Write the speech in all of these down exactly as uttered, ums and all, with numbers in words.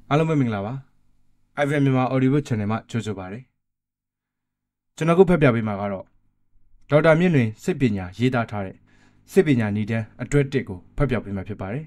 အားလုံးပဲမင်္ဂလာပါ I V M မြန်မာ Audio Channel မှာကြိုဆိုပါရစေကျွန်တော်ခုဖတ်ပြပေးမှာကတော့ဒေါက်တာမြင့်လွင်စိတ်ပညာရေးသားထားတဲ့စိတ်ပညာနည်းတန်းအတွဲတစ်ကိုဖတ်ပြပေးမှာဖြစ်ပါတယ်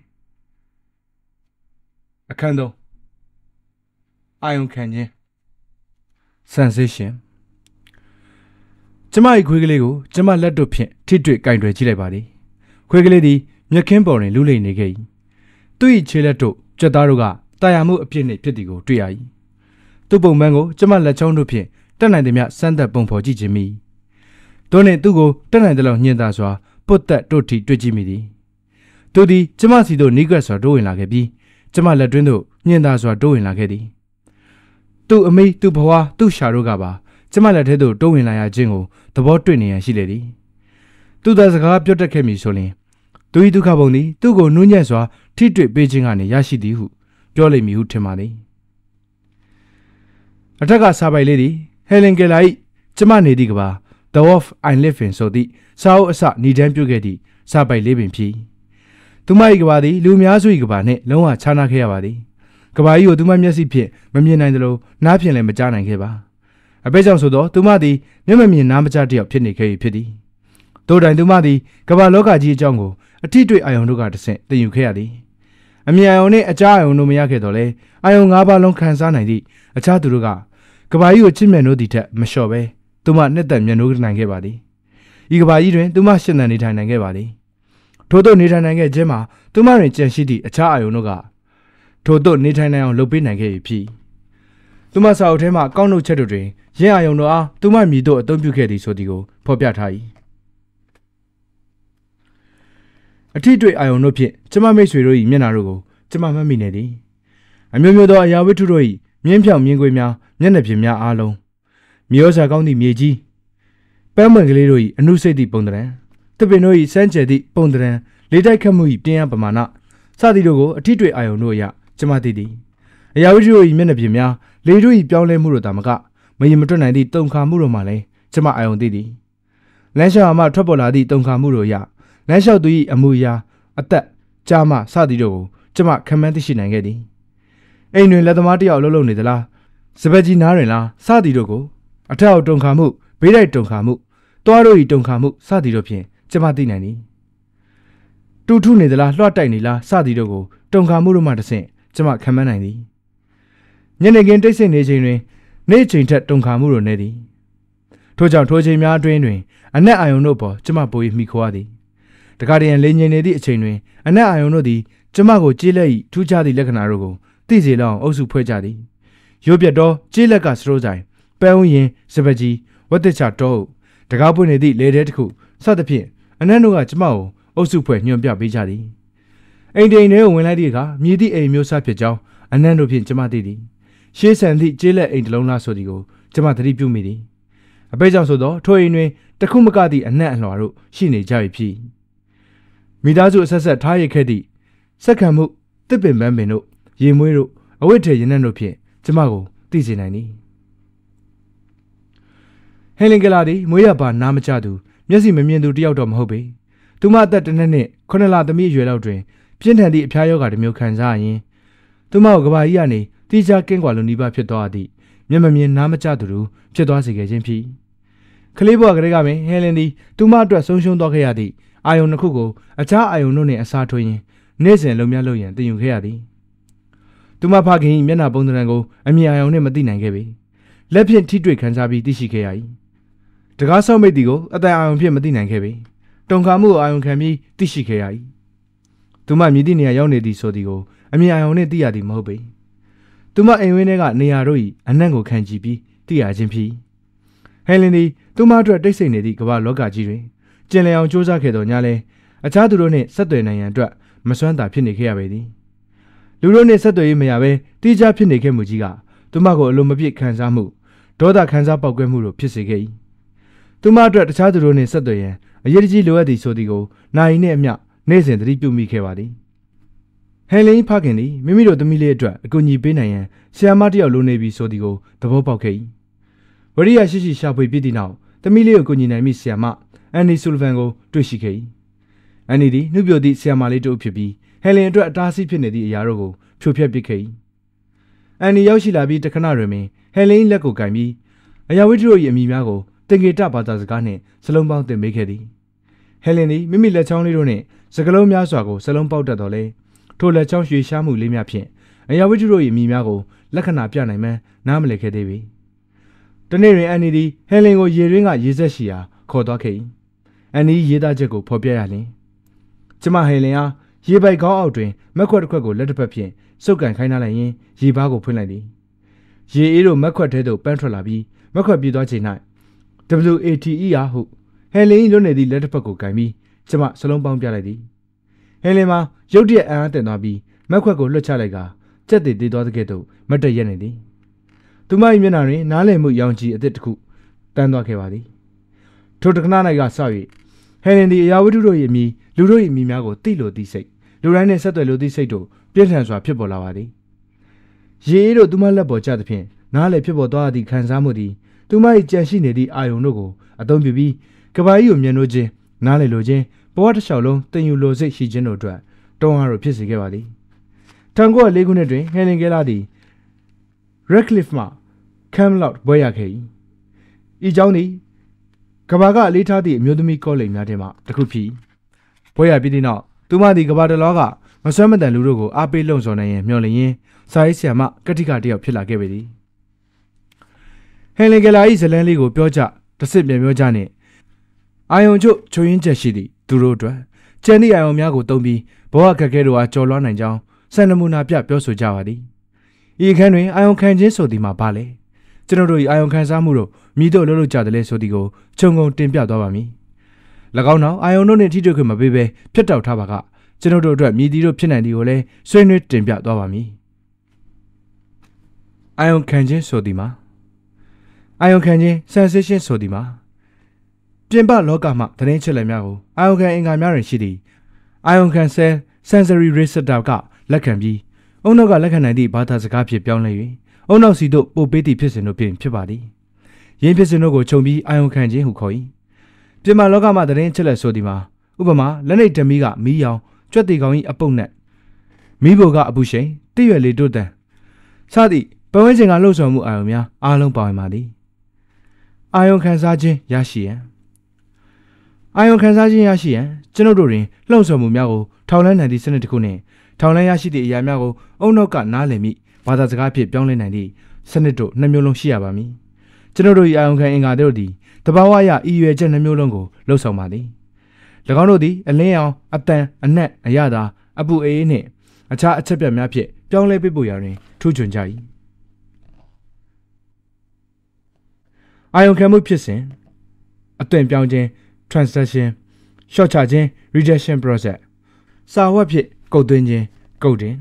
အခန်းသုံးအာယုံခံခြင်း sensation ကျမ၏ခွေးကလေးကိုကျမလက်တို့ဖြင့်ထိတွေ့ကင်တွယ်ကြည့်လိုက်ပါသည်ခွေးကလေးသည်မျက်ခင်းပေါ်တွင်လူးလိမ့်နေခဲ့၏သူ၏ခြေလက်တို့ကြက်သားတို့ကတာယာမှုအပြစ်နှင့်ဖြစ်သည်ကိုတွေ့ရ၏သူ့ပုံမှန်ကိုကျမလက်ချောင်းတို့ဖြင့်တက်နိုင်သည်မြစမ်းသက်ပုံဖော်ကြည့်ခြင်းမိတို့နှင့်သူ့ကိုတက်နိုင်သလောက်ညှင်သာစွာပုတ်သက်တို့ထိတွေ့ကြည့်မိသည်သူသည်ကျမစီသို့နီးကပ်စွာတိုးဝင်လာခဲ့ပြီးကျမလက်တွင်းသို့ညှင်သာစွာတိုးဝင်လာခဲ့သည်သူ့အမိသူ့ဘဝသူ့ရှာတို့ကပါကျမလက်ထဲသို့တိုးဝင်လာရခြင်းကိုသဘောတွေ့နေရန်ရှိလေသည်သူသာစကားပြောတတ်ခဲ့မည်ဆိုရင်သူ၏ဒုက္ခပုံသည်သူ့ကိုနှူးညံ့စွာထိတွေ့ပေးခြင်းကနေရရှိသည်ဟုပြောလိမ့်မည်ဟုထင်ပါသည်အထက်ကစာပိုက်လေးသည်ဟယ်လင်ကယ်လာ၏ကျမနေသည့်ကပါ The Wolf I Live In ဆိုသည့်စာအုပ်အစဏီတန်းပြုခဲ့သည့်စာပိုက်လေးပင်ဖြစ်သူမ၏ကပါသည်လူများစု၏ကပါနှင့်လုံးဝခြားနာခဲ့ရပါသည်ကပါကြီးကိုသူမမျက်စိဖြင့်မမြင်နိုင်သလိုနားဖြင့်လည်းမကြားနိုင်ခဲ့ပါအပဲကြောင့်ဆိုသောသူမသည်မျက်မမြင်နားမကြားတယောက်ဖြစ်နေခဲ့၏ဖြစ်သည်တိုးတိုင်သူမသည်ကပါလောကကြီးအကြောင်းကိုအထီးတွေ့အာယုံတို့ကတဆင့်သင်ယူခဲ့ရသည်အမြင်အာယုံနှင့်အကြားအာယုံတို့မရခဲ့တော့လဲအာယုံ၅ပါးလုံးခံစားနိုင်သည့်အခြားသူတို့ကကဘာကြီးကိုချစ်မြတ်နိုးသည့်ထက်မလျှော့ပဲသူမနှစ်သက်မြတ်နိုးနိုင်ခဲ့ပါသည်ဤကဘာကြီးတွင်သူမရှင်းသန်နေထိုင်နိုင်ခဲ့ပါသည်ထို့သောနေထိုင်နိုင်ခဲ့ခြင်းမှာသူမတွင်ကြံရှိသည့်အခြားအာယုံတို့ကထို့သောနေထိုင်နိုင်အောင်လုပ်ပေးနိုင်ခဲ့၏ဖြစ်သူမစာအုပ်ထဲမှကောက်နှုတ်ချက်တို့တွင်ရင်းအာယုံတို့အားသူမမြည်တို့အသုံးပြုခဲ့သည်ဆိုသည်ကိုဖော်ပြထား၏အထီးတွေ့အာယုံတို့ဖြင့်ကျမမိတ်ဆွေတို့၏မျက်နှာတို့ကိုကျမမှတ်မိနေသည်အမျိုးမျိုးသောအရာဝတ္ထုတို့၏မြင်းဖြောင်မြင်းကွေးများမျက်နှာပြင်များအားလုံးမြေဩဇာကောင်းသည့်မြေကြီးပန်းမွန်ကလေးတို့၏အနုစိတ်သည့်ပုံသဏ္ဍာန်တပင်တို့၏စမ်းကြယ်သည့်ပုံသဏ္ဍာန်လေးတိုက်ခတ်မှု၏ပြင်းအားပမာဏစသည်တို့ကိုအထီးတွေ့အာယုံတို့အရကျမသိသည်အရာဝတ္ထုတို့၏မျက်နှာပြင်များလေတို့၏ပြောင်းလဲမှုတို့သာမကမရင်မတွက်နိုင်သည့်တုံခါမှုတို့မှလည်းကျမအာယုံသိသည်လမ်းလျှောက်မှထွက်ပေါ်လာသည့်တုံခါမှုတို့အရလမ်းလျှောက်သူ၏အမူအရာအသက်ကြားမှစသည်တို့ကိုကျမခံမှန်းသိရှိနိုင်ခဲ့သည်အိမ်တွင်လက်သမားတယောက်လှုပ်လှုပ်နေသလားစပက်ကြီးနားတွင်လားစသည်တို့ကိုအထက်အောက်တုံခါမှုဘေးတိုက်တုံခါမှုတွားတို့၏တုံခါမှုစသည်တို့ဖြင့်ကျမသိနိုင်သည်တူထုနေသလားလွှတ်တိုက်နေလားစသည်တို့ကိုတုံခါမှုတို့မှတဆင့်ကျမခံမှန်းနိုင်သည်ညနေခင်းတိတ်ဆိတ်နေချိန်တွင်နေ့ချိန်ထက်တုံခါမှုတို့နေသည်ထို့ကြောင့်ထိုချိန်များအတွင်းတွင်အနက်အာယုံတို့ပေါ်ကျမပို၍မိခိုးရသည်တခါတည်းလိန်ငင်နေသည့်အချိန်တွင်အနက်အာယုံတို့သည်ကျမကိုကြေးလက်၏ထူးခြားသည့်လက္ခဏာတို့ကိုသိစေလောက်အောင်အုပ်စုဖွဲ့ကြသည်ရုပ်ပြတ်သောကြေးလက်ကစတိုးဆိုင်ပန်းဥယင်စပကြီးဝတ်တချတောဟုတကားပွင့်နေသည့်လေထဲတစ်ခုစသဖြင့်အနက်တို့ကကျမကိုအုပ်စုဖွဲ့ညွှန်ပြပေးကြသည်အိမ်တိန်တွေကိုဝင်လိုက်သည့်အခါမြည်သည့်အိမ်မျိုးစားဖြစ်ကြောင်းအနက်တို့ဖြင့်ကျမသိသည်ရှေးဆန်သည့်ကြေးလက်အိမ်တစ်လုံးလားဆိုသည်ကိုကျမသတိပြုမိသည်အပဲကြောင့်ဆိုသောထိုအိမ်တွင်တခုမကသည့်အနက်အလွှာတို့ရှိနေကြ၏ဖြစ်မိသားစုအဆက်ဆက်ထားရခဲ့သည့်စက္ကန့်မှုတစ်ပင်ပန်းပင်တို့ရေမွေးတို့အဝတ်ထည်ရင်းနှံ့တို့ဖြင့်ကျမကိုသိစေနိုင်သည်ဟယ်လင်ကလာသည်မွေးရပါနားမကျသူမျက်စိမမြင်သူတယောက်တော့မဟုတ်ပေသူမအသက်တစ်နှစ်နှင့်ခုနှစ်လသမီးအရွယ်လောက်တွင်ပြင်းထန်သည့်အဖျားယောဂါတစ်မျိုးခံစားရရင်သူမကိုကဘာကြီးကနေတိကျကင်းကွာလိုနီးပါးဖြစ်သွားသည့်မျက်မမြင်နားမကျသူတို့ဖြစ်သွားစေခဲ့ခြင်းဖြစ်ကလေးဘဝကလေးကပင်ဟယ်လင်သည်သူမအတွက်ဆုံးရှုံးသွားခဲ့ရသည့်အာယုံတစ်ခုကိုအခြားအာယုံတို့နှင့်အစားထိုးရင်းနေ့စဉ်လုံမြတ်လို့ရန်တင်ယူခဲ့ရသည်သူမဖခင်၏မျက်နှာပုံသဏ္ဍာန်ကိုအမြင်အာယုံနှင့်မသိနိုင်ခဲ့ပေလက်ဖြင့်ထိတွေ့ခံစားပြီးသိရှိခဲ့ရ၏တကားဆောက်မိတ်သည်ကိုအတန်အာယုံဖြင့်မသိနိုင်ခဲ့ပေတုံခါမှုအာယုံခံပြီးသိရှိခဲ့ရ၏သူမမြည်သည့်နေရာရောက်နေသည်ဆိုသည်ကိုအမြင်အာယုံနှင့်သိရသည်မဟုတ်ပေသူမအိမ်ဝင်းထဲကနေရာတို့၏အနံ့ကိုခံကြည့်ပြီးသိရခြင်းဖြစ်ဟယ်လင်သည်သူမအတွက်တိတ်ဆိတ်နေသည့်ကမ္ဘာလောကကြီးတွင်ကျင်လည်အောင်စူးစမ်းခဲ့တော်ညာလဲအခြားသူတို့နှင့်ဆက်သွယ်နိုင်ရန်အတွက်မစွမ်းသာဖြစ်နေခဲ့ရပေသည်လူတို့နှင့်ဆက်သွယ်ရေးမရဘဲတိကျဖြစ်နေခဲ့မှုကြီးကသူမကိုအလိုမပြည့်ခံစားမှုဒေါသခံစားပေါက်ကွဲမှုတို့ဖြစ်စေခဲ့၏သူမအတွက်တခြားသူတို့နှင့်ဆက်သွယ်ရန်အရေးကြီးလိုအပ်သည့်ဆိုသည်ကိုနိုင်နှင့်အမျှနေ့စဉ်သတိပြုမိခဲ့ပါသည်ဟယ်လင်ဖခင်သည်မိမိတို့သမီးလေးအတွက်အကူအညီပေးနိုင်ရန်ဆီယာမတစ်ယောက်လိုနေပြီဆိုသည်ကိုသဘောပေါက်ခဲ့၏ဝရိယရှိရှိရှာဖွေပြီးသည့်နောက်သမီးလေးကိုကူညီနိုင်မိဆီယာမအန်နီဆူလဗန်ကိုတွေ့ရှိခဲ့၏အန်နီသည်နှုတ်ပြသည့်ဆီယာမလေးတို့ဖြစ်ပြီးဟယ်လင်အတွက်အတားအဆီးဖြစ်နေသည့်အရာတို့ကိုဖြိုဖျက်ပစ်ခဲ့၏အန်နီရောက်ရှိလာပြီးတခဏတွင်ပင်ဟယ်လင်းလက်ကိုကင်ပြီးအရာဝတ္ထုတို့၏အမိများကိုတင်ကေတဘာသာစကားနှင့်စလုံးပေါင်းတင်ပေးခဲ့သည်ဟယ်လင်းသည်မိမိလက်ချောင်းလေးတို့နှင့်စကလုံးများစွာကိုစလုံးပေါက်တတ်တော်လဲထိုလက်ချောင်းရွှေရှားမှုလေးများဖြင့်အရာဝတ္ထုတို့၏အမိများကိုလက္ခဏာပြနိုင်မှန်းနားမလည်ခဲ့သေးပေတနေ့တွင်အန်နီသည်ဟယ်လင်းကိုရေရင်းကရေဆက်ရှိရာခေါ်သွားခဲ့၏အန်နီရေးသားချက်ကိုဖော်ပြရလျင်ကျမဟယ်လင်းအားရေပိုက်ကောင်းအောက်တွင်မက်ခွက်တစ်ခွက်ကိုလက်တစ်ဖက်ဖြင့်စုပ်ကန်ခိုင်းထားလိုက်ရင်ရေပါးကိုဖွင့်လိုက်သည်ရေအေးတို့မက်ခွက်ထဲသို့ပန်းထွက်လာပြီးမက်ခွက်ပြေးသွားချိန်၌ W A T E အားဟုဟယ်လင်းလွတ်နေသည့်လက်တစ်ဖက်ကိုကင်ပြီးကျမစလုံးပေါင်းပြလိုက်သည်ဟယ်လင်းမှာရုတ်တရက်အံ့အားသင့်သွားပြီးမက်ခွက်ကိုလွှတ်ချလိုက်ကကြက်တည်သေးသွားတဲ့ကဲ့သို့မတ်တက်ရက်နေသည်သူမ၏မျက်နှာတွင်နားလည်မှုရောင်ကြီးအသစ်တစ်ခုတန်းသွားခဲ့ပါသည်ထိုတခဏ၌ကစ၍ဟယ်လင်းသည်အရာဝတ္ထုတို့၏အမည်လူတို့၏အမည်များကိုသိလိုသည့်စိတ်လူတိုင်းနှင့်ဆက်သွယ်လိုသည့်စိတ်တို့ပြင်းထန်စွာဖြစ်ပေါ်လာပါသည်ရေအေးတို့သူမလက်ပေါ်ကျသဖြင့်နားလည်ဖြစ်ပေါ်သွားသည့်ခံစားမှုသည်သူမ၏ကြံရှိနေသည့်အာယုံတို့ကိုအသုံးပြုပြီးကဘာကြီးကိုမြင်လို့ခြင်းနားလည်လိုခြင်းဘဝတစ်လျှောက်လုံးတင်ယူလိုစိတ်ရှိခြင်းတို့အတွက်တွန်းအားတို့ဖြစ်စေခဲ့ပါသည်၁၉၀၄ခုနှစ်တွင်ဟယ်လင်ကဲလာသည် Redcliffe မှ Camelot ဘွဲရခဲ့၏ဤကြောင့်သည်ကဘာကအလေးထားသည့်အမျိုးသမီးကောလိပ်များထဲမှတစ်ခုဖြစ်ဘွဲရပြီးသည့်နောက်သူမသည်ကဘာတလောကမဆွမ်းမတန်လူတို့ကိုအားပေးလှုံ့ဆော်နိုင်ရန်မျှော်လင့်ရင်းစာရေးဆရာမကတိကတယောက်ဖြစ်လာခဲ့ပေသည်ဟယ်လင်ကလာ၏ဇလန်းလေးကိုပြောကြတစစ်ပြန်ပြောကြနှင့်အာယုံချုပ်ချိုရင်းချက်ရှိသည့်သူတို့အတွက်ကျန်သည့်အာယုံများကိုတုံးပြီးဘဝခက်ခဲတို့အားကြော်လွှားနိုင်ကြောင်းစံနမူနာပြပြောဆိုကြပါသည်ဤအခန်းတွင်အာယုံခံခြင်းဆိုသည်မှာပါလေကျွန်တော်တို့၏အာယုံခံစားမှုတို့မြည်တို့လှုပ်လှုပ်ကြတယ်လေဆိုသည်ကိုခြုံငုံတင်ပြသွားပါမည်၎င်းနောက်အာယုံတို့နှင့်ထိတွေ့ခွင့်မပေးဘဲဖျက်တောက်ထားပါကကျွန်တော်တို့အတွက်မြည်သည်တို့ဖြစ်နိုင်သည်ကိုလည်းဆွေးနွေးတင်ပြသွားပါမည်အာယုံခံခြင်းဆိုသည်မှာအာယုံခံခြင်း sensation ဆိုသည်မှာပြင်ပလောကမှသတင်းချက်လက်များကိုအာယုံခံအင်္ဂါများတွင်ရှိသည့်အာယုံခံ cell sensory receptor ကလက်ခံပြီးအုံနောက်ကလက်ခံနိုင်သည့်ဘာသာစကားဖြင့်ပြောင်းလဲ၍အုံနောက်စီတို့ပို့ပေးသည့်ဖြစ်စဉ်တို့ဖြင့်ဖြစ်ပါသည်ယင်းဖြစ်စဉ်တို့ကိုခြုံပြီးအာယုံခံခြင်းဟုခေါ်၏ပြင်ပလောကမှသတင်းချက်လက်ဆိုသည်မှာဥပမာလက်နှိပ်ဓမီကမီးရောင်ကြွက်တီကောင်၏အပုတ်နဲ့မီးဘိုကအပူရှိန်တည့်ရွယ်လေးတို့တန်စသည့်ပတ်ဝန်းကျင်ကလှုပ်ဆောင်မှုအာယုံများအားလုံးပါဝင်ပါသည်အာယုံခံစားခြင်းရရှိရန်အာယုံခံစားခြင်းရရှိရန်ကျွန်ုပ်တို့တွင်လှုံ့ဆော်မှုများကိုထောင်လှမ်းနိုင်သည့်စနစ်တစ်ခုနှင့်ထောင်လှမ်းရရှိသည့်အရာများကိုအုံနောက်ကနားလည်မိဘာသာစကားဖြင့်ပြောင်းလဲနိုင်သည့်စနစ်တို့နှစ်မျိုးလုံးရှိရပါမည်ကျွန်ုပ်တို့၏အာယုံခံအင်္ဂါတို့သည်တဘာဝအရဤရွယ်ချက်နှစ်မျိုးလုံးကိုလှုပ်ဆောင်ပါသည်၎င်းတို့သည်အလင်းရောင်အတန်အနက်အရသာအပူအေးနှင့်အခြားအချက်ပြတ်များဖြင့်ပြောင်းလဲပေးပို့ရာတွင်ထူးချွန်ကြ၏အာယုံခံမှုဖြစ်စဉ်အသွင်ပြောင်းခြင်း transaction ရှော့ချခြင်း rejection process စာဝတ်ဖြင့်ကုတ်သွင်းခြင်းကုတ်တင်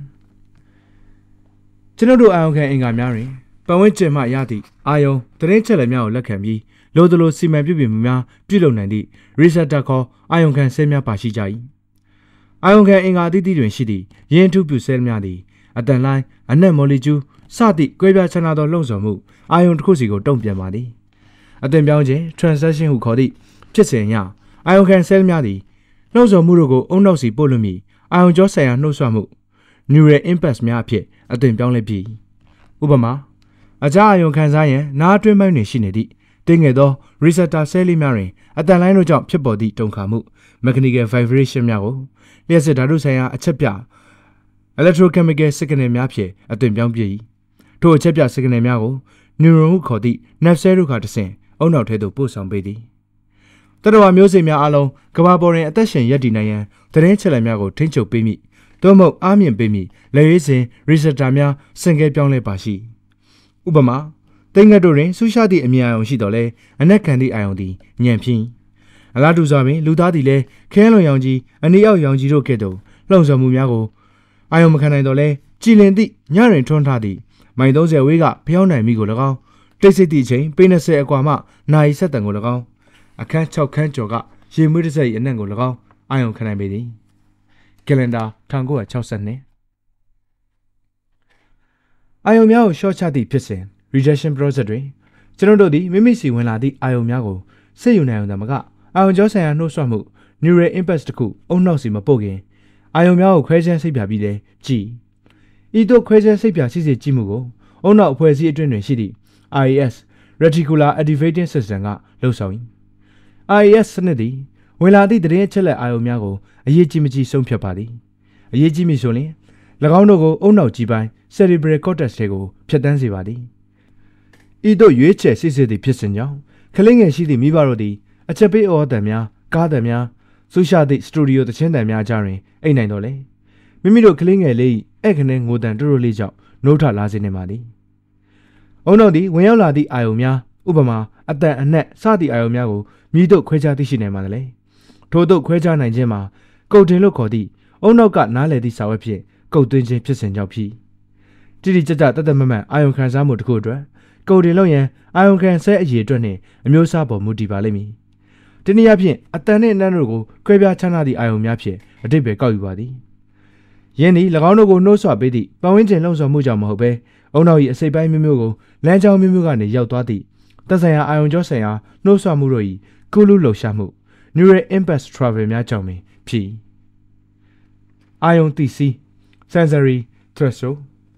ကျွန်တော်တို့အာယုံခံအင်္ဂါများတွင်ပတ်ဝန်းကျင်မှရသည့်အာယုံသတင်းချက်လက်များကိုလက်ခံပြီးလိုသလိုစီမံပြုပြင်မှုများပြုလုပ်နိုင်သည့် receptor ခေါ်အာယုံခံဆဲများပါရှိကြ၏အာယုံခံအင်္ဂါအသီးသီးတွင်ရှိသည့်ရင်းထုပြုဆဲများသည်အတန်လိုင်းအနက်မော်လီကျူးစသည့်ကွဲပြားခြားနားသောလှုံ့ဆော်မှုအာယုံတစ်ခုစီကိုတုံ့ပြန်ပါသည်အသွင်ပြောင်းခြင်း transaction ဟုခေါ်သည့်ဖြစ်စဉ်အရအာယုံခံဆဲများသည်လှုံ့ဆော်မှုတို့ကိုအုံနောက်စီပို့လွှတ်မိအာယုံကြောဆိုင်ရာနှိုးဆွမှု neural impulse များအဖြစ်အသွင်ပြောင်းလဲပြီးဥပမာအခြားအာယုံခံစားရန်နားအတွင်းပိုင်းတွင်ရှိနေသည့်တင်းငယ်သော receptor cell လေးများတွင်အတန်လိုင်းတို့ကြောင့်ဖြစ်ပေါ်သည့်တုန်ခါမှု mechanical vibration များကိုလျှက်စစ်ဓာတုဆိုင်ရာအချက်ပြ electrochemical signal များဖြင့်အသွင်ပြောင်းပြ၏ထိုအချက်ပြ signal များကို neuron ဟုခေါ်သည့် nerve cell တို့ကတဆင့်အုံနောက်ထဲသို့ပို့ဆောင်ပေးသည်တတဝါမျိုးစိတ်များအလုံးကမ္ဘာပေါ်တွင်အသက်ရှင်ရပ်တည်နိုင်ရန်သတင်းချက်လက်များကိုထိန်းချုပ်ပေးမိသို့မဟုတ်အားမြင့်ပေးမိလက်ရွေးစဉ် receptor များဆင့်ကဲပြောင်းလဲပါရှိဥပမာတိမ်ငတ်တို့တွင်ဆူရှားသည့်အမြင်အာရုံရှိတော်လဲအနက်ခံသည့်အာရုံသည်ညံဖြင်းအလားတူစွာပင်လူသားသည်လည်းခဲလွန်ရောင်ကြီးအနီအောက်ရောင်ကြီးတို့ကဲ့သို့လှုံ့ဆော်မှုများကိုအာရုံမခံနိုင်တော်လဲကြည်လင်သည့်ညတွင်ထွန်းထားသည့်မိုင်သုံးဆယ်ဝေးကဖျောင်းနိုင်မိကို၎င်းတိတ်ဆိတ်သည့်ချိန်ပေနှစ်ဆယ်အကွာမှနာရီဆက်တန်ကို၎င်းအခန်း၆ခန်းကျော်ကရေမွေးတစ်စက်၏အနက်ကို၎င်းအာရုံခံနိုင်ပေသည်ကလန်ဒါ၁၉၆၂အာယုံများကိုရှော့ချသည့်ဖြစ်စဉ် rejection process တွင်ကျွန်တော်တို့သည်မိမိစီဝင်လာသည့်အာယုံများကိုစိတ်ယူနိုင်အောင်သာမကအာယုံကြောဆိုင်ရာနှိုးဆွမှု neural impulse တစ်ခုအုံနောက်စီမပို့ခင်အာယုံများကိုခွဲခြမ်းစိတ်ပြပြီးလဲကြည်ဤသို့ခွဲခြမ်းစိတ်ပြစီစီကြည့်မှုကိုအုံနောက်အဖွဲ့အစည်းအတွင်းတွင်ရှိသည့် I A S Reticular Activating System ကလှုပ်ဆောင်၏I A S စနစ်သည်ဝင်လာသည့်သတင်းအချက်အလက်အာရုံများကိုအရေးကြီးမကြီးဆုံးဖြတ်ပါသည်အရေးကြီးမည်ဆိုရင်၎င်းတို့ကိုအုံနောက်ကြီးပိုင်း cerebral cortex တွေကိုဖျက်ဆီးစေပါသည်ဤသို့ရွေးချယ်စစ်ဆေးသည့်ဖြစ်စဉ်ကြောင့်ကလေးငယ်ရှိသည့်မိဘတို့သည်အချက်ပေးအော်တန်များကားတန်များဆူရှာသည့်စတူဒီယိုသချင်းတန်များကြားတွင်အိတ်နိုင်တော်လေမိမိတို့ကလေးငယ်လေးဧကနဲ့ငိုတန်တို့တို့လေးကြောင့်နှိုးထလာစေနေပါသည်အုံနောက်သည်ဝင်ရောက်လာသည့်အာယုံများဥပမာအတန်အနက်စသည့်အာယုံများကိုမြည်တို့ခွဲခြားသိရှိနိုင်ပါသလဲထို့သို့ခွဲခြားနိုင်ခြင်းမှာကုတ်တင်လို့ခေါ်သည့်အုံနောက်ကနားလည်သည့်စာဝတ်ဖြင့်ကုတ်သွင်းခြင်းဖြစ်စဉ်ကြောင့်ဖြစ်တိတိကျကျတတ်တမမှန်အာယုံခံစားမှုတစ်ခုအတွက်ကုတ်တင်လို့ရန်အာယုံခံဆဲအရေးအတွက်နှင့်အမျိုးအစားပေါ်မူတည်ပါလိမ့်မည်ဒီနည်းအားဖြင့်အတန်နှင့်အနံ့တို့ကိုခွဲပြားခြားနာသည့်အာယုံများဖြင့်အတိတ်ပဲကောက်ယူပါသည်ယင်းသည်၎င်းတို့ကိုနှိုးဆွပေးသည့်ပတ်ဝန်းကျင်လှုံ့ဆော်မှုကြောင့်မဟုတ်ဘဲအုံနောက်၏အစိပ်ပိုင်းမျိုးမျိုးကိုလမ်းကြောင်းမျိုးမျိုးကနေရောက်သွားသည့်သက်ဆိုင်ရာအာယုံကြောဆိုင်ရာနှိုးဆွမှုတို့၏ကုလူလှုပ်ရှားမှု neural impulse travel များကြောင့်ပင်ဖြစ်အာယုံသိစီ sensory threshold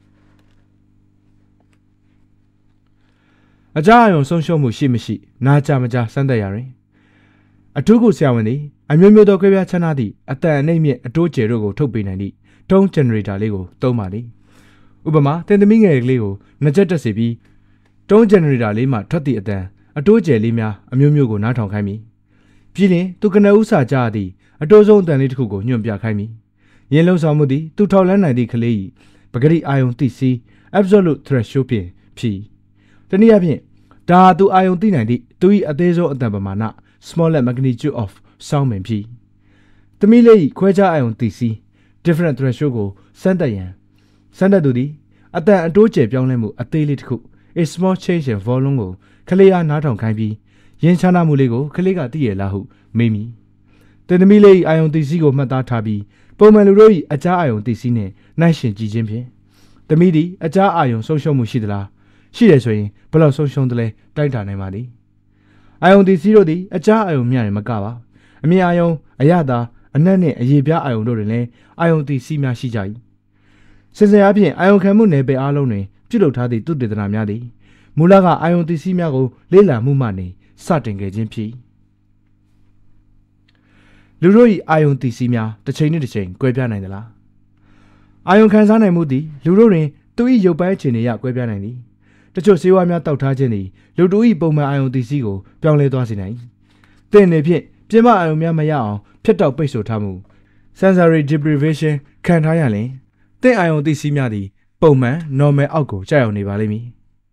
အကြအာယုံဆုံးရှုံးမှုရှိမရှိနားကြမကြစမ်းသပ်ရရင်အထူးကိုဆရာဝန်သည်အမျိုးမျိုးသောခွဲပြားခြားနာသည့်အတန်အနှိမ့်မြင့်အတိုးကျယ်တို့ကိုထုတ်ပေးနိုင်သည့်တုံး generator လေးကိုသုံးပါသည်ဥပမာတင်သမီးငယ်ကလေးကိုနှစ်ချက်တက်စီပြီးတုံး generator လေးမှထွက်သည့်အတန်အတိုးကျယ်လေးများအမျိုးမျိုးကိုနားထောင်ခိုင်းမည်ပြီးရင်သူကနဦးစာကြားသည့်အတိုးဆုံးအတန်လေးတစ်ခုကိုညွှန်ပြခိုင်းမည်ယင်းလုံဆောင်မှုသည်သူထောက်လန်းနိုင်သည့်ကလေး၏ပဂတိအာယုံသိစီ absolute threshold ဖြင့်ဖြစ်တနည်းအားဖြင့်ဒါဟာသူအာယုံသိနိုင်သည့်သူ၏အသေးဆုံးအတန်ပမာဏ smallest magnitude of sound ပင်ဖြစ်သမီးလေး၏ခွဲခြားအာယုံသိစီ different threshold ကိုစမ်းသပ်ရန်စမ်းသပ်သူသည်အတန်အတိုးကျယ်ပြောင်းလဲမှုအသေးလေးတစ်ခု a small change in volume ကိုကလေးအားနားထောင်ခိုင်းပြီးယင်းချနာမှုလေးကိုကလေးကသိရလားဟုမေးမိတင်သမီးလေး၏အာယုံသိစီကိုမှတ်သားထားပြီးပုံမှန်လူတို့၏အကြားအာယုံသိစီနှင့်နှိုင်းယှဉ်ကြည့်ခြင်းဖြင့်သမီးသည်အကြားအာယုံဆုံးရှုံးမှုရှိသလားရှိတယ်ဆိုရင်ဘယ်လောက်ဆုံးရှုံးသလဲတိုက်တာနိုင်ပါသည်အာယုံသိစီတို့သည်အကြားအာယုံများရင်မကပါအမြင်အာယုံအရသာအနက်နှင့်အရေပြားအာယုံတို့တွင်လည်းအာယုံသိစီများရှိကြ၏စင်စင်အားဖြင့်အာယုံခံမှုနယ်ပယ်အားလုံးတွင်ပြုလုပ်ထားသည့်သုတေသနများသည်မူလကအာယုံသိစီများကိုလေ့လာမှုမှနေစတင်ခဲ့ခြင်းဖြစ်လူတို့၏အာယုံသိစီများတစ်ချိန်နှင့်တစ်ချိန်ကွဲပြားနိုင်သလားအာယုံခံစားနိုင်မှုသည်လူတို့တွင်သူ၏ရုပ်ပိုင်းအခြေအနေအရကွဲပြားနိုင်သည်တချို့ဆေးဝါးများတောက်ထားခြင်းသည်လူတို့၏ပုံမှန်အာယုံသိစီကိုပြောင်းလဲသွားစေနိုင်သင်နေဖြင့်ပြင်ပအာယုံများမရအောင်ဖျက်တောက်ပိတ်ဆို့ထားမှု sensory deprivation ခံထားရရင်သင်အာယုံသိစီများသည်ပုံမှန် normal အောက်ကိုကျရောက်နေပါလိမ့်မည်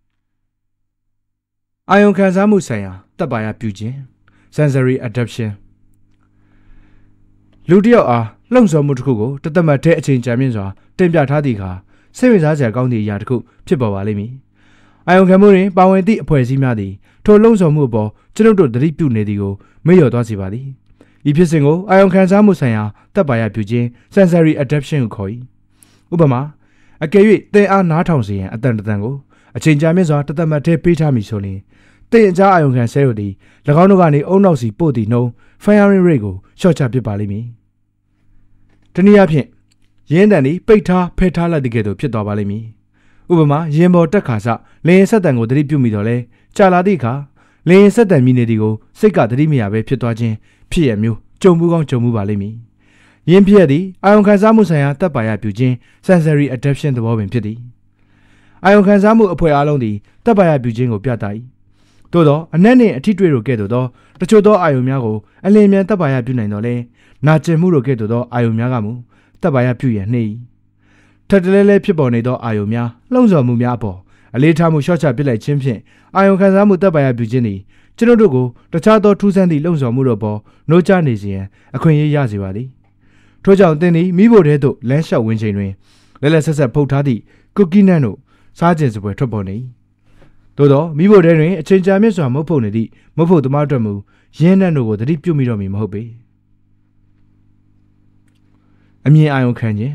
အာယုံခံစားမှုဆိုင်ရာတပ်ပါရပြုခြင်း sensory adaptation လူတစ်ယောက်အားလှုံ့ဆော်မှုတစ်ခုကိုတသက်မှတ်တဲ့အချိန်ကြာမြင့်စွာတင်ပြထားသည့်အခါစိတ်ဝင်စားစရာကောင်းသည့်အရာတစ်ခုဖြစ်ပေါ်ပါလိမ့်မည်အာယုံခံမှုတွင်ပါဝင်သည့်အဖွဲ့အစည်းများသည်ထိုလှုံ့ဆော်မှုအပေါ်ကျွန်ုပ်တို့သတိပြုနေသည်ကိုမေ့လျော့သွားစေပါသည်ဤဖြစ်စဉ်ကိုအာယုံခံစားမှုဆိုင်ရာတပ်ပါရပြုခြင်း sensory adaptation ကိုခေါ်၏ဥပမာအကယ်၍သင်အားနားထောင်စေရန်အတန်တန်ကိုအချိန်ကြာမြင့်စွာတသက်မှတ်ထဲပေးထားမည်ဆိုရင်သင်အကြားအာယုံခံဆဲတို့သည်၎င်းတို့ကနေအုံနောက်စီပို့သည့်နှုန်း firing rate ကိုလျှော့ချပစ်ပါလိမ့်မည်တနည်းအားဖြင့်ရင်းတန်သည်ပိတ်ထားဖယ်ထားလိုက်တဲ့ကဲ့သို့ဖြစ်သွားပါလိမ့်မည်ဥပမာရင်ပေါ်တက်ခါစလေရင်ဆက်တန်ကိုသတိပြုမိတော့လဲကြာလာသည့်အခါလေရင်ဆက်တန်မိနေသည်ကိုစိတ်ကသတိမရဘဲဖြစ်သွားခြင်းဖြစ်ရမျိုးကြုံမှုကောင်းကြုံမှုပါလိမ့်မည်ယင်းဖြစ်သည်အာယုံခံစားမှုဆိုင်ရာတပ်ပါရပြုခြင်း sensory adaptation သဘောပင်ဖြစ်သည်အာယုံခံစားမှုအဖွဲ့အားလုံးသည်တပ်ပါရပြုခြင်းကိုပြသ၏သို့သောအနက်နှင့်အထိတွေ့တို့ကဲ့သို့သောတချို့သောအာယုံများကိုအလင်းမြန်တပ်ပါရပြုနိုင်တော်လဲနာကျင်မှုတို့ကဲ့သို့သောအာယုံများကမူတပ်ပါရပြုရန်နှိမ့်ထက်တလဲလဲဖြစ်ပေါ်နေသောအာယုံများလှုံ့ဆော်မှုများအပေါ်အလေးထားမှုရှော့ချပစ်လိုက်ခြင်းဖြင့်အာယုံခံစားမှုတပ်ပါရပြုခြင်းသည်ကျွန်ုပ်တို့ကိုတခြားသောထူးဆန်းသည့်လှုံ့ဆော်မှုတို့ပေါ်နှိုးချနေစေရန်အခွင့်အရေးရစေပါသည်ထို့ကြောင့်သင်သည်မိဖို့တဲ့သို့လမ်းလျှောက်ဝင်ချိန်တွင်လဲလဲဆက်ဆက်ဖုတ်ထားသည့်ကုကီနန့်တို့စားခြင်းစပွဲထွက်ပေါ်နေ၏သို့သောမိဖို့တဲ့တွင်အချိန်ကြာမြင့်စွာမုတ်ဖုတ်နေသည့်မုတ်ဖုတ်သမားတို့မူရင်းနှံ့တို့ကိုသတိပြုမိတော့မည်မဟုတ်ပေအမြင်အာယုံခံခြင်း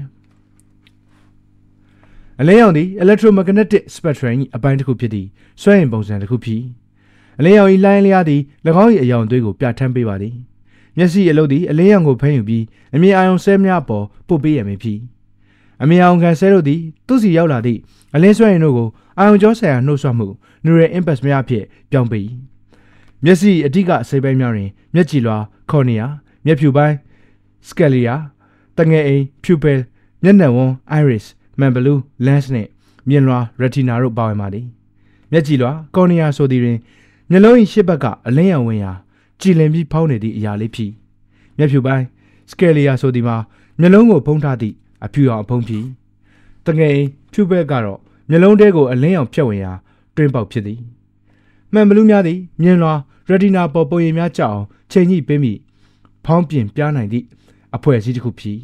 အလဲရောင်သည် electromagnetic spectrum အပိုင်းတစ်ခုဖြစ်သည့်စွမ်းအင်ပုံစံတစ်ခုဖြစ်အလဲရောင်၏လိုင်းလျားသည်၎င်း၏အယောင်သွေးကိုပြဋ္ဌာန်းပေးပါသည်မျက်စိအလုပ်သည်အလဲရောင်ကိုဖမ်းယူပြီးအမြင်အာယုံဆဲများအပေါ်ပို့ပေးရမည်ဖြစ်အမြင်အာယုံခံဆဲတို့သည်သူ့စီရောက်လာသည့်အလင်းစွမ်းအင်တို့ကိုအာယုံကြောဆိုင်ရာနှုတ်ဆက်မှု neural impulse များအဖြစ်ပြောင်းပေးမျက်စိအဓိကအစိပ်ပိုင်းများတွင်မျက်ကြည်လွှာ cornea မျက်ဖြူပိုင်း sclera တငယ်အိမ် pupil မျက်နှာဝန်း iris မှန်ဘလူး lens နှင့်မြင်လွှာ retina တို့ပါဝင်ပါသည်မျက်ကြည်လွှာ cornea ဆိုသည်တွင်မျက်လုံး၏ရှေ့ဘက်ကအလင်းရောင်ဝင်ရာကြည်လင်ပြီးဖောင်းနေသည့်အရာလေးဖြစ်မျက်ဖြူပိုင်း sclera ဆိုသည်မှာမျက်လုံးကိုဖုံးထားသည့်အဖြူရောင်အဖုံးဖြစ်တငယ်အိမ် pupil ကတော့မျက်လုံးထဲကိုအလင်းရောင်ဖြတ်ဝင်ရာတွင်းပေါက်ဖြစ်သည်မှန်ဘလူးများသည်မြင်လွှာ retina ပေါ်ပုံရိပ်များကြောက်အောင်ချိန်ညှိပေးမိဖောင်းပြင်ပြနိုင်သည့်အဖွဲ့အစည်းတစ်ခုဖြစ်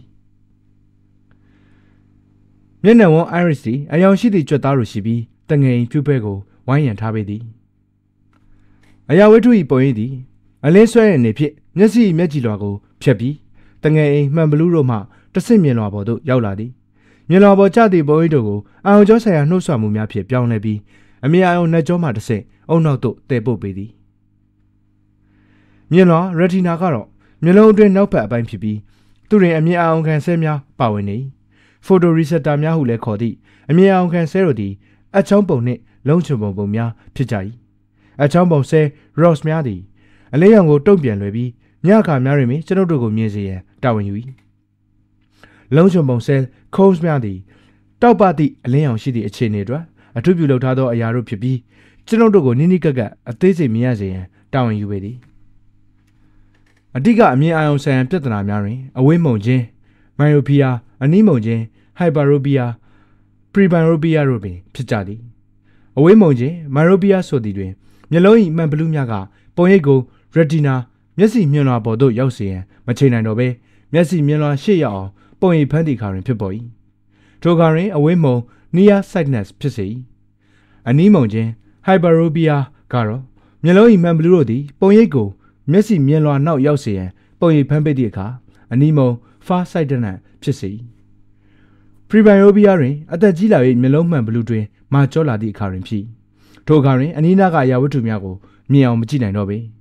မျက်နှာဝန်း iris သည်အယောင်ရှိသည့်ကြွက်သားတို့ရှိပြီးတငယ်အိမ် pupil ကိုဝိုင်းရံထားပေးသည်အရာဝတ္ထု၏ပုံရိပ်သည်အလင်းဆွဲရနေဖြင့်မျက်စိမျက်ကြည်လွှာကိုဖြတ်ပြီးတငယ်အိမ်မှန်ဘလူးတို့မှတဆင့်မြင်လွှာပေါ်သို့ရောက်လာသည်မြင်လွှာပေါ်ကျသည့်ပုံရိပ်တို့ကိုအာရုံကြောဆိုင်ရာနှုတ်ဆက်မှုများဖြင့်ပြောင်းလဲပြီးအမြင်အာရုံနှက်ကြောမှတဆင့်အုံနောက်သို့တည်ပို့ပေးသည်မြင်လွှာ retina ကတော့မျက်လုံးအတွင်းနောက်ဘက်အပိုင်းဖြစ်ပြီးသူတွင်အမြင်အာရုံခံဆဲများပါဝင်နေ photoreceptor များဟုလည်းခေါ်သည့်အမြင်အာရုံခံဆဲတို့သည်အချောင်းပုံနှင့်လုံးချွန်ပုံပုံများဖြစ်ကြ၏အချောင်းပုံဆဲ rods များသည်အလင်းရောင်ကိုတုံ့ပြန်လွယ်ပြီးညအခါများတွင်ကျွန်ုပ်တို့ကိုမြင်စေရန်တာဝန်ယူ၏လုံးချွန်ပုံဆဲ cones များသည်တောက်ပသည့်အလင်းရောင်ရှိသည့်အခြေအနေအတွက်အထူးပြုလုပ်ထားသောအရာတို့ဖြစ်ပြီးကျွန်ုပ်တို့ကိုနိနိကက်ကက်အသေးစိတ်မြင်ရစေရန်တာဝန်ယူပေသည်အဓိကအမြင်အာရုံဆိုင်ရာပြဿနာများတွင်အဝေးမှုန်ခြင်း myopia အနီးမှုန်ခြင်း hyperopia presbyopia တို့ပင်ဖြစ်ကြသည်အဝေးမှုန်ခြင်း myopia ဆိုသည်တွင်မျက်လုံး၏မှန်ဘလူးများကပုံရိပ်ကို retina မျက်စိမြင်လွှာပေါ်သို့ရောက်စေရန်မချိန်နိုင်တော့ဘဲမျက်စိမြင်လွှာရှေ့ရောက်အောင်ပုံရိပ်ဖန်တီးခါတွင်ဖြစ်ပေါ်၏ထိုခါတွင်အဝေးမှုန် near sightedness ဖြစ်စေ၏အနီးမှုန်ခြင်း hyperopia ကတော့မျက်လုံး၏မှန်ဘလူးတို့သည်ပုံရိပ်ကိုမျက်စိမြင်လွှာနောက်ရောက်စေရန်ပုံရိပ်ဖန်ပေးသည့်အခါအနီးမှုန် far sightedness ဖြစ်စေ၏presbyopia တွင်အသက်ကြီးလာ၍မျက်လုံးမှန်ဘလူးတွင်မာကျောလာသည့်အခါတွင်ဖြစ်ထိုအခါတွင်အနီးနားကအရာဝတ္ထုများကိုမြင်အောင်မကြည့်နိုင်တော့ပေ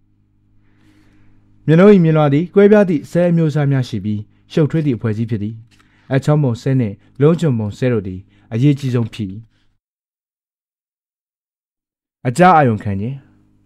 မျက်လုံး၏မြင်လွှာသည်ကွဲပြားသည့်ဆဲအမျိုးအစားများရှိပြီးရှုပ်ထွေးသည့်အဖွဲ့အစည်းဖြစ်သည်အချောင်းပုံဆဲနှင့်လုံးချွန်ပုံဆဲတို့သည်အရေးကြီးဆုံးဖြစ်အကြားအာရုံခံခြင်း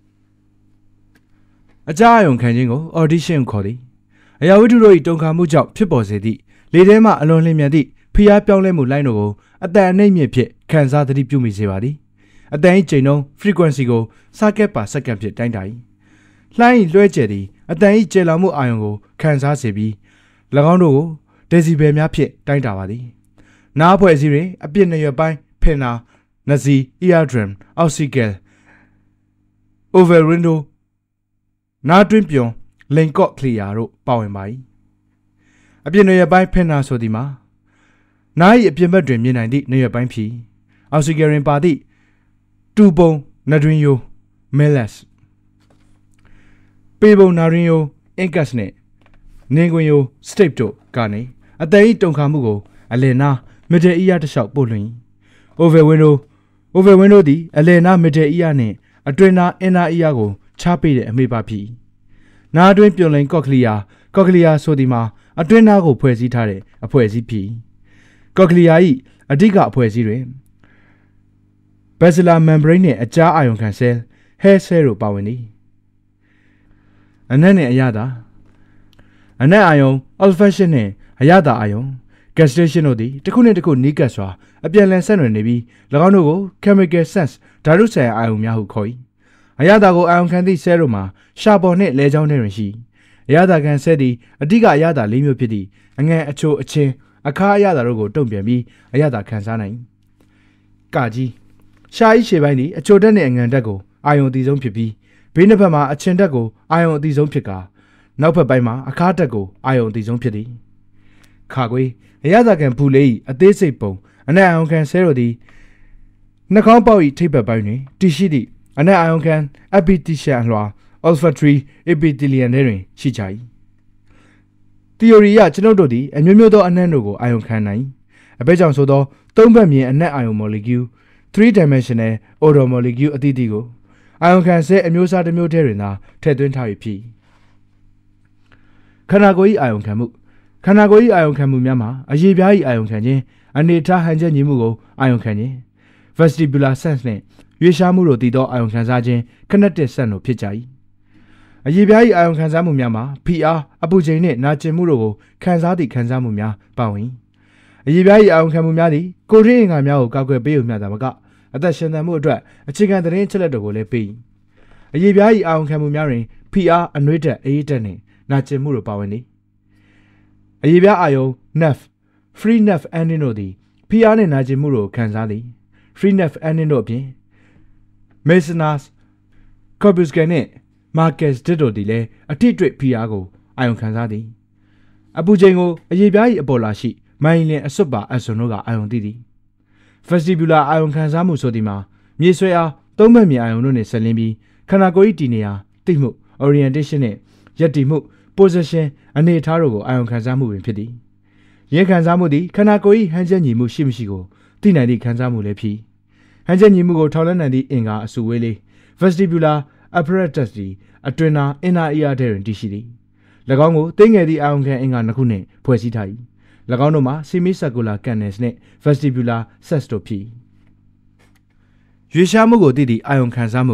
အကြားအာရုံခံခြင်းကို audition ခေါ်သည်အရာဝတ္ထုတို့၏တုန်ခါမှုကြောင့်ဖြစ်ပေါ်စေသည့်လေထဲမှအလွန်လျင်မြန်သည့်ဖိအားပြောင်းလဲမှုလိုင်းတို့ကိုအတန်အနှိမ့်မြင့်ဖြင့်ခံစားသတိပြုမိစေပါသည်အတန်၏ချိန်နှုန်း frequency ကို circuit per second ဖြင့်တိုင်းတာ၏လှိုင်း၏လွှဲကျယ်သည်အတန်၏ကျယ်လောင်မှုအာရုံကိုခံစားစေပြီး၎င်းတို့ကို decibel များဖြင့်တိုင်းတာပါသည်နားအဖွဲ့အစည်းတွင်အပြစ်နှစ်ရွက်ပိုင်းဖင်နာနစီ eardrum ossicle over window နားတွင်းပြုံ lingcod clear တို့ပါဝင်ပါ၏အပြစ်နှစ်ရွက်ပိုင်းဖင်နာဆိုသည်မှာနား၏အပြင်ဘက်တွင်မြင်နိုင်သည့်နှစ်ရွက်ပိုင်းဖြစ် ossicle တွင်ပါသည့်တူပုံနတွင်ယို melas ပေပုံနာတွင်ယို incus နှင့်နင်းကွင်ယို step တို့ကနေအသက်၏တုန်ခါမှုကိုအလယ်နာ middle ear တစ်လျှောက်ပို့လွှင့် over window over window သည်အလယ်နာ middle ear နှင့်အတွင်းနာ inner ear ကိုချပေးတဲ့အမေပါဖြစ်နားအတွင်းပြုံလိန် cochlea cochlea ဆိုသည်မှာအတွင်းနားကိုဖွဲ့စည်းထားတဲ့အဖွဲ့အစည်းဖြစ် cochlea ၏အဓိကအဖွဲ့အစည်းတွင် basilar membrane နှင့်အကြားအာရုံခံ cell hair cell တို့ပါဝင်သည်အနက်နှင့်အရသာအနက်အာရုံ olfaction နှင့်အရသာအာရုံ gustation တို့သည်တစ်ခုနှင့်တစ်ခုနီးကပ်စွာအပြန်အလှန်ဆက်နွယ်နေပြီး၎င်းတို့ကို chemical sense ဓာတုဆိုင်ရာအာရုံများဟုခေါ်၏အရသာကိုအာရုံခံသည့် cell တို့မှာရှာပေါ်နှင့်လဲချောင်းထဲတွင်ရှိအရသာခံ cell သည်အဓိကအရသာလေးမျိုးဖြစ်သည့်အငန်အချိုအချင်းအခါအရသာတို့ကိုတုံ့ပြန်ပြီးအရသာခံစားနိုင်ကကြီးရှာ၏ရှေ့ပိုင်းသည်အချိုတက်နှင့်အငန်တက်ကိုအာရုံအသီးဆုံးဖြစ်ပြီးဘေးနှစ်ဖက်မှာအချင်းတက်ကိုအာရုံအသီးဆုံးဖြစ်ကာနောက်ဖက်ပိုင်းမှာအခါတက်ကိုအာရုံအသီးဆုံးဖြစ်သည်ခါခွေးအရသာခံဖူလေး၏အသေးစိတ်ပုံအနက်အာရုံခံ cell တို့သည်နှာခေါင်းပေါက်၏ထိပ်ဘက်ပိုင်းတွင်တည်ရှိသည့်အနက်အာရုံခံ epithelial အလွှာ olfactory epithelium တွင်ရှိကြ၏သီအိုရီအရကျွန်ုပ်တို့သည်အမျိုးမျိုးသောအနံ့တို့ကိုအာရုံခံနိုင်အဘဲကြောင့်ဆိုသောသုံးဘက်မြင်အနက်အာရုံ molecule three dimensional odor molecule အသီးသီးကိုအာရုံခံဆဲအမျိုးအစားတစ်မျိုးတည်းတွင်သာထည့်သွင်းထား၍ဖြစ်ခန္ဓာကိုယ်၏အာရုံခံမှုခန္ဓာကိုယ်၏အာရုံခံမှုများမှာအရေးပြား၏အာရုံခံခြင်းအနေထားဟန်ချက်ညီမှုကိုအာရုံခံခြင်း vestibular sense နဲ့ရွေးရှားမှုတို့တည်သောအာရုံခံစားခြင်း kinetic sense တို့ဖြစ်ကြ၏အရေးပြား၏အာရုံခံစားမှုများမှာဖိအားအပူချိန်နှင့်နာကျင်မှုတို့ကိုခံစားသည့်ခံစားမှုများပါဝင်အရေးပြား၏အာရုံခံမှုများသည်ကိုယ်ရင်းအင်္ဂါများကိုကာကွယ်ပေးရမျှသာမကအသက်ရှင်သန်မှုအတွက်အခြေခံသတင်းအချက်အလက်တို့ကိုလည်းပေး၏အရေးပြား၏အာရုံခံမှုများတွင်ဖိအားအနှွေးတက်အေးတက်နှင့်နာကျင်မှုတို့ပါဝင်သည်အရေးပြားအာရုံ nerve free nerve ending တို့သည်ဖိအားနှင့်နာကျင်မှုတို့ခံစားသည် free nerve ending တို့အပြင် Mesonas corpuscle နှင့် Marcus တို့သည်လည်းအထိတွေ့ဖိအားကိုအာရုံခံစားသည်အပူချိန်ကိုအရေးပြား၏အပေါ်လာရှိမိုင်လင်အစွတ်ပါအဆွန်တို့ကအာရုံသိသည် vestibular အာရုံခံစားမှုဆိုသည်မှာမြေဆွဲအားသုံးဘက်မြင်အာရုံတို့နှင့်ဆက်လင်းပြီးခန္ဓာကိုယ်၏တည်နေရာသိမှု orientation နှင့်ယက်တည်မှု position အနေအထားတို့ကိုအာရုံခံစားမှုပင်ဖြစ်သည်ရင်းခံစားမှုသည်ခန္ဓာကိုယ်၏ဟန်ချက်ညီမှုရှိမရှိကိုသိနိုင်သည့်ခံစားမှုလည်းဖြစ်ဟန်ချက်ညီမှုကိုထောက်လှမ်းနိုင်သည့်အင်္ဂါအစုဝေးလေး vestibular apparatus သည်အတွင်းနာ inner ear ထဲတွင်တည်ရှိသည်၎င်းကိုသိငယ်သည့်အာရုံခံအင်္ဂါနှစ်ခုနှင့်ဖွဲ့စည်းထား၏၎င်းတို့မှာ semicircular canals နှင့် vestibular cells တို့ဖြစ်ရွေးရှားမှုကိုသိသည့်အာရုံခံစားမှု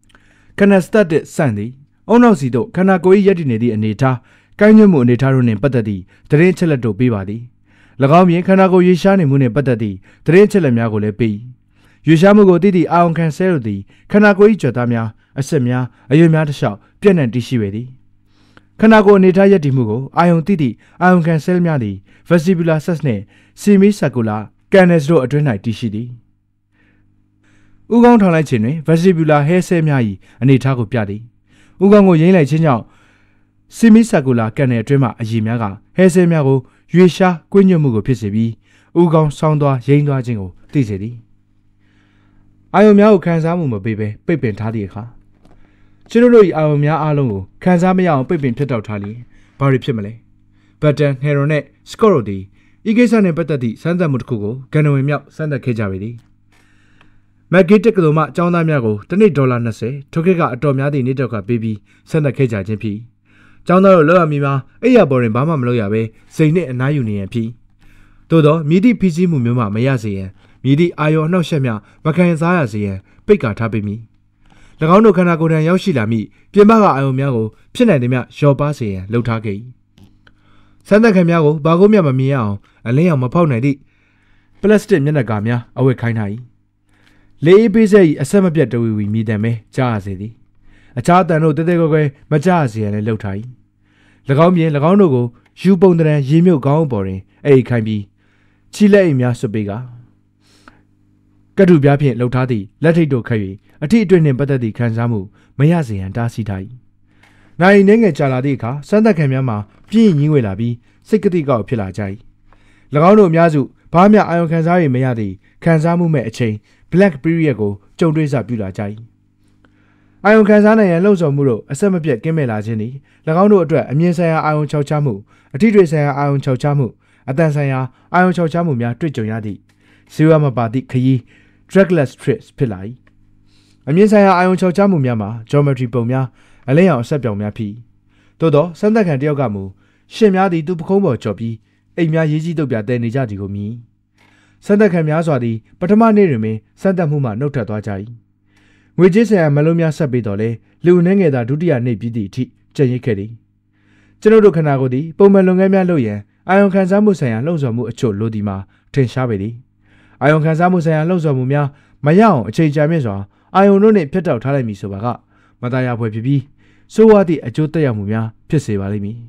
kinesthetic sense သည်အုံနောက်စီတို့ခန္ဓာကိုယ်၏ရည်တည်နေသည့်အနေအထားကိုင်းညွတ်မှုအနေအထားတို့နှင့်ပတ်သက်သည့်သတင်းအချက်အလက်တို့ပေးပါသည်၎င်းပြင်ခန္ဓာကိုယ်ရွေးရှားနေမှုနှင့်ပတ်သက်သည့်သတင်းအချက်အလက်များကိုလည်းပေးရွေးရှားမှုကိုသိသည့်အာရုံခံဆဲတို့သည်ခန္ဓာကိုယ်၏ကြွယ်သားများအဆစ်များအရွယ်များတစ်လျှောက်ပြန့်နှံ့တည်ရှိပေသည်ခန္ဓာကိုယ်အနေအထားရည်တည်မှုကိုအာရုံသိသည့်အာရုံခံဆဲများသည် vestibular cells နှင့် semicircular canals တို့အတွင်း၌တည်ရှိသည်ဥကောင်းထောင်လိုက်ခြင်းတွင် vestibular hair cell များ၏အနေအထားကိုပြသည်ဥကောင်းကိုရိမ့်လိုက်ခြင်းကြောင့် semicircular canal အတွင်းမှအရည်များက hair cell များကိုရွေးရှားကွင်းညွတ်မှုကိုဖြစ်စေပြီးဥကောင်းဆောင်းသွားရိမ့်သွားခြင်းကိုသိစေသည်အာရုံများကိုခံစားမှုမပေးဘဲပိတ်ပင်ထားသည့်အခါကျွန်တော်တို့၏အာရုံများအားလုံးကိုခံစားမရအောင်ပိတ်ပင်ဖြတ်တောက်ထားလျင်ဘာတွေဖြစ်မလဲ Button, Heron နဲ့ Scott တို့သည်ဤကိစ္စနှင့်ပတ်သက်သည့်စမ်းသပ်မှုတစ်ခုကိုဂန်နဝင်မြောက်စမ်းသပ်ခဲ့ကြပေသည်မက်ဂီတက်ကတော်မှအကြောင်းသားများကိုတစ်နေ့ဒေါ်လာ၂၀ထိုခေတ်ကအတော်များသည့်နေ့တော့ကပေးပြီးစမ်းသပ်ခဲ့ကြခြင်းဖြစ်ကျောင်းသားတို့လောက်ရမီမှာအိယာပေါ်တွင်ဘာမှမလုပ်ရဘဲစိတ်နှင့်အနားယူနေရန်ဖြစ်သို့သောမြည်သည့်ဖိစီးမှုမျိုးမှမရစေရန်မြည်သည့်အာရုံအနှောက်အယှက်များမခံစားရစေရန်ပိတ်ကာထားပေးမည်၎င်းတို့ခန္ဓာကိုယ်ထံရောက်ရှိလာမိပြင်ပကအာရုံများကိုဖြစ်နိုင်သည်မျှလျော်ပါစေရန်လှုပ်ထားခဲ့၏စမ်းသပ်ခံများကိုဘာကိုမျှမမြင်ရအောင်အလင်းရောင်မဖောက်နိုင်သည့်ပလတ်စတစ်မျက်နှာကာများအဝတ်ခိုင်းထား၏လေးအေးပေးဆက်၏အဆက်မပြတ်တဝီဝီမြည်တမ်းပဲကြားရစေသည်အခြားအတန်တို့တဲတဲကွယ်ကွယ်မကြားရစေရန်လည်းလှုပ်ထား၏၎င်းပြင်၎င်းတို့ကိုယူပုံတရံရေမြုပ်ကောင်းအပေါ်တွင်အိတ်ခိုင်းပြီးချီလက်အိမ်များဆွပေးကကတုပြားဖြင့်လှုပ်ထားသည့်လက်ထိတ်တို့ခတ်၍အထီးအတွင်းနှင့်ပတ်သက်သည့်ခံစားမှုမရစေရန်တားဆီးထား၏နိုင်နေငယ်ကြာလာသည့်အခါစမ်းသပ်ခံများမှာပြင်းရင်းငွေလာပြီးစိတ်ကတိကောက်ဖြစ်လာကြ၏၎င်းတို့အများစုဘာမှအာရုံခံစားရမရသည့်ခံစားမှုမဲ့အချိန် black period ကိုကြုံတွေ့စပြုလာကြ၏အာရုံခံစားနိုင်ရန်လှုံ့ဆော်မှုတို့အဆက်မပြတ်ကင်းမဲ့လာခြင်းသည်၎င်းတို့အတွက်အမြင်ဆိုင်ရာအာရုံခြောက်ခြားမှုအထီးတွေဆိုင်ရာအာရုံခြောက်ခြားမှုအတန်ဆိုင်ရာအာရုံခြောက်ခြားမှုများတွေ့ကြုံရသည့်ဇီဝမပါသည့်ခရီး drugless trips ဖြစ်လာ၏အမြင်ဆိုင်ရာအာရုံခြောက်ခြားမှုများမှာ geometry ပုံများအလင်းရောင်အဆက်ပြောင်များဖြစ်သို့သောစမ်းသပ်ခံတယောက်ကမူရှင်များသည်သူပခုံးပေါ်ကျော်ပြီးအိမ်များရေးကြီးတုပ်ပြတဲနေကြသည်ကိုမြင်စမ်းသပ်ခံများစွာသည်ပထမနေ့တွင်ပင်စမ်းသပ်မှုမှနှုတ်ထွက်သွားကြ၏ငွေကြေးဆိုင်ရာမလုံးများဆက်ပေးတော်လဲလူနှင်းငယ်သာဒုတိယနေ့ပြီးသည့်အထိကျင့်ရစ်ခဲ့သည်ကျွန်ုပ်တို့ခန္ဓာကိုယ်သည်ပုံမှန်လုပ်ငန်းများလုပ်ရန်အာရုံခံစားမှုဆိုင်ရာလှုံ့ဆော်မှုအချို့လိုသည်မှာထင်ရှားပေသည်အာရုံခံစားမှုဆိုင်ရာလှုံ့ဆော်မှုများမရအောင်အချိန်ကြာမြင့်စွာအာရုံတို့နှင့်ဖျက်တောက်ထားလိုက်မည်ဆိုပါကမတရားဖွယ်ဖြစ်ပြီးစိုးဝါးသည့်အကျိုးသက်ရောက်မှုများဖြစ်စေပါလိမ့်မည်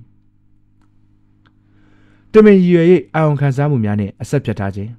တမင်ရည်ရွယ်၍အာရုံခံစားမှုများနှင့်အဆက်ဖြတ်ထားခြင်း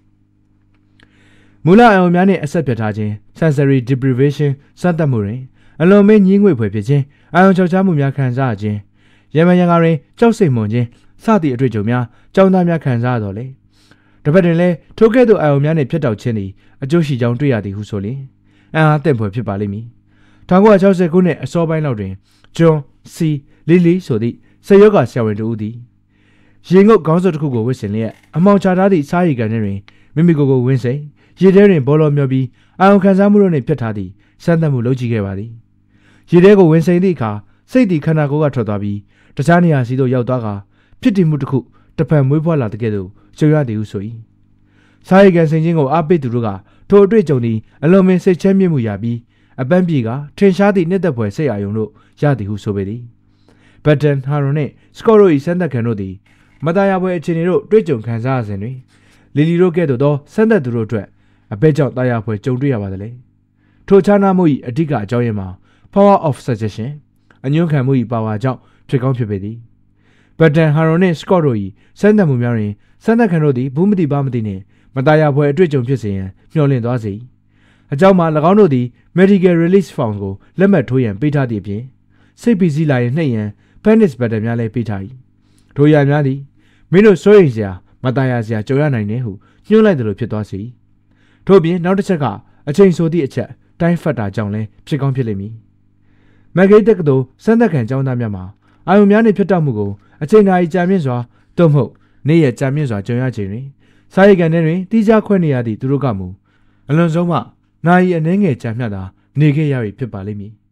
မူလအာရုံများနှင့်အဆက်ဖြတ်ထားခြင်း sensory deprivation စသတ်မှုတွင်အလွန်မင်းညှင်းငွေဖွယ်ဖြစ်ခြင်းအာရုံချောက်ချားမှုများခံစားခြင်းရမရံကားတွင်ကြောက်စိတ်မွန်ခြင်းစသည့်အတွေ့အကြုံများကြောင်းသားများခံစားရတော့လေတစ်ဖက်တွင်လည်းထိုကဲ့သို့အာရုံများနှင့်ဖြတ်တောက်ခြင်းသည်အကျိုးရှိကြောင်းတွေ့ရသည်ဟုဆိုလျှင်အံ့အားသင့်ဖွယ်ဖြစ်ပါလိမ့်မည်၁၉၆၀ခုနှစ်အစောပိုင်းလောက်တွင်ဂျွန်စီလီလီဆိုသည့်ဆေယောဂါဆရာဝန်တို့ဦးသည်ရေငုပ်ခေါင်းစွပ်တစ်ခုကိုဝစ်ဆင်လျက်အမောင်ချထားသည့်စားရည်ကန်တွင်မိမိကိုယ်ကိုဝင်းစိန်ရေထဲတွင်ဘောလုံးမျောပြီးအာရုံခံစားမှုတို့နှင့်ဖြတ်ထားသည့်စမ်းသပ်မှုလုပ်ကြည့်ခဲ့ပါသည်ရေထဲကိုဝင်စိန်သည့်အခါစိတ်သည်ခန္ဓာကိုယ်ကထွက်သွားပြီးတခြားနေရာစီသို့ရောက်သွားကဖြစ်တည်မှုတစ်ခုတစ်ဖက်မွေးဖွားလာတဲ့ကဲ့သို့ကြုံရသည်ဟုဆို၏စားရည်ကန်စိန်ခြင်းကိုအားပေးသူတို့ကထိုအတွေ့အကြုံသည်အလွန်ပင်စိတ်ချမ်းမြေ့မှုရပြီးအပန်းပြေကထင်ရှားသည့်နှစ်သက်ဖွယ်စိတ်အာရုံတို့ရသည်ဟုဆိုပေသည်ဘတ်တန်ဟာရွန်နှင့်စကော့တို့၏စမ်းသပ်ခံတို့သည်မတာယာပွဲအခြေအနေတို့တွေ့ကြုံခံစားရစဉ်တွင်လီလီတို့ကဲ့သို့သောစမ်းသပ်သူတို့အတွက်အဘဲကြောင့်တာယာပွဲကြုံတွေ့ရပါသလဲထိုခြားနားမှု၏အဓိကအကြောင်းရင်းမှာ power of suggestion အညွှန်းခံမှု၏ပါဝါကြောင့်ဖြစ်ကောင်းဖြစ်ပေသည်ဘတ်တန်ဟာရွန်နှင့်စကော့တို့၏စမ်းသပ်မှုများတွင်စမ်းသပ်ခံတို့သည်ဘူးမတိပါမတိနှင့်မတာယာပွဲအတွေ့အကြုံဖြစ်စေရန်မျှော်လင့်သွားစေအကြောင်းမှာ၎င်းတို့သည် medical release form ကိုလက်မှတ်ထိုးရန်ပေးထားသည့်အပြင်စိတ်ပီစီလာရင်နှိပ်ရန် panic button များလည်းပေးထား၏ထိုရများသည်မင်းတို့စိုးရိမ်စရာမတာယာစရာကြုံရနိုင်တယ်ဟုညှို့လိုက်တယ်လို့ဖြစ်သွားစေထို့ပြင်နောက်တစ်ချက်ကအချိန်ဆိုသည့်အချက်တိုင်းဖတ်တာကြောင့်လည်းဖြစ်ကောင်းဖြစ်လိမ့်မည်မက်ဂိတ်တက္ကသိုလ်စမ်းသပ်ခံကျောင်းသားများမှာအာရုံများနှင့်ဖြစ်တတ်မှုကိုအချိန်နာရီကြာမြင့်စွာသို့မဟုတ်နေ့ရက်ကြာမြင့်စွာကြုံရခြင်းတွင်စာရိတ်ကန်ထဲတွင်တိကျခွဲနေရသည့်သူတို့ကမူအလွန်ဆုံးမှနာရီအနည်းငယ်ကြာမြတ်သာနေခဲ့ရပြီဖြစ်ပါလိမ့်မည်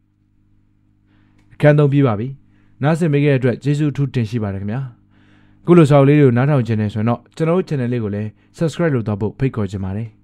အခန်းသုံးပြီးပါပြီနားဆင်ပေးခဲ့တဲ့အတွက်ကျေးဇူးအထူးတင်ရှိပါတယ်ခင်ဗျာခုလိုစာအုပ်လေးတွေကိုနားထောင်ခြင်းနဲ့ဆိုရင်တော့ကျွန်တော်တို့ channel လေးကိုလည်း subscribe လုပ်တော့ဖို့ဖိတ်ခေါ်ချင်ပါတယ်